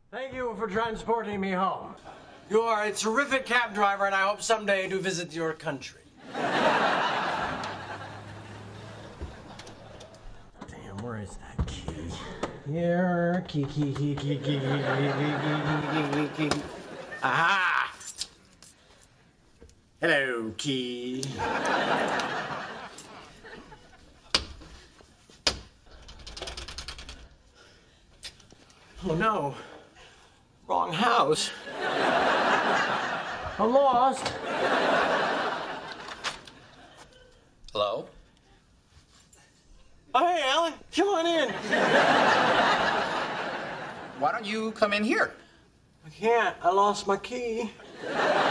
Thank you for transporting me home. You are a terrific cab driver, and I hope someday to visit your country. Damn, where is that key? Here, key. Aha! Hello, key. Oh no, wrong house. I'm lost. Hello? Oh, hey, Alan, come on in. Why don't you come in here? I can't, I lost my key.